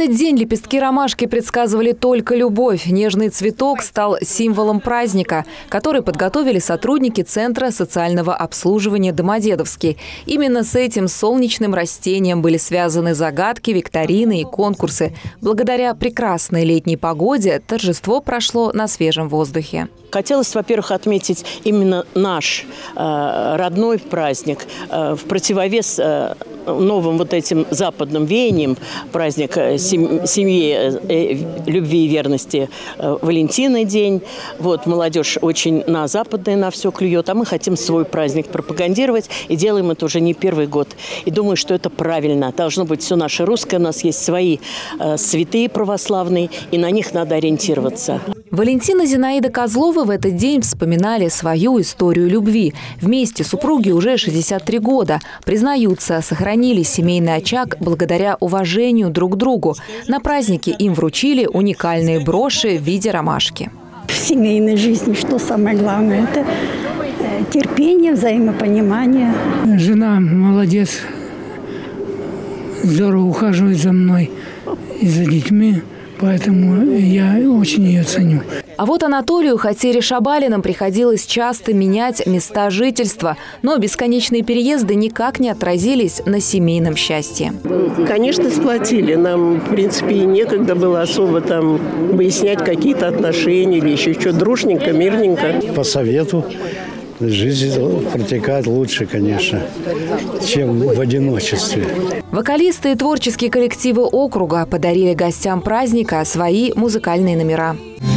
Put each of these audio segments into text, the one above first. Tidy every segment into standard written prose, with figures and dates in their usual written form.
этот день лепестки ромашки предсказывали только любовь. Нежный цветок стал символом праздника, который подготовили сотрудники Центра социального обслуживания «Домодедовский». Именно с этим солнечным растением были связаны загадки, викторины и конкурсы. Благодаря прекрасной летней погоде торжество прошло на свежем воздухе. Хотелось, во-первых, отметить именно наш родной праздник в противовес новым вот этим западным веяниям, праздник семьи, любви и верности, Валентины день. Вот, молодежь очень на западное на все клюет, а мы хотим свой праздник пропагандировать и делаем это уже не первый год. И думаю, что это правильно. Должно быть все наше русское, у нас есть свои святые православные, и на них надо ориентироваться. Валентина и Зинаида Козловы в этот день вспоминали свою историю любви. Вместе супруги уже 63 года. Признаются, сохранили семейный очаг благодаря уважению друг к другу. На празднике им вручили уникальные броши в виде ромашки. В семейной жизни что самое главное? Это терпение, взаимопонимание. Жена молодец, здорово ухаживает за мной и за детьми. Поэтому я очень ее ценю. А вот Анатолию, хотя и Шабалиным, приходилось часто менять места жительства. Но бесконечные переезды никак не отразились на семейном счастье. Конечно, сплотили. Нам, в принципе, и некогда было особо там выяснять какие-то отношения или еще что. Дружненько, мирненько. По совету жизнь протекает лучше, конечно, чем в одиночестве. Вокалисты и творческие коллективы округа подарили гостям праздника свои музыкальные номера.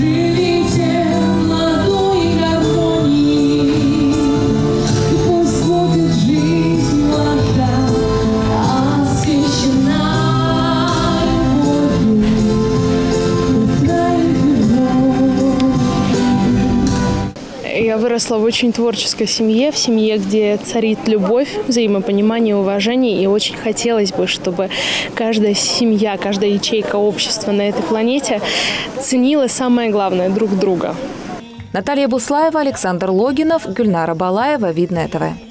Я выросла в очень творческой семье, в семье, где царит любовь, взаимопонимание, уважение. И очень хотелось бы, чтобы каждая семья, каждая ячейка общества на этой планете ценила самое главное – друг друга. Наталья Буслаева, Александр Логинов, Гульнара Балаева, Видное ТВ.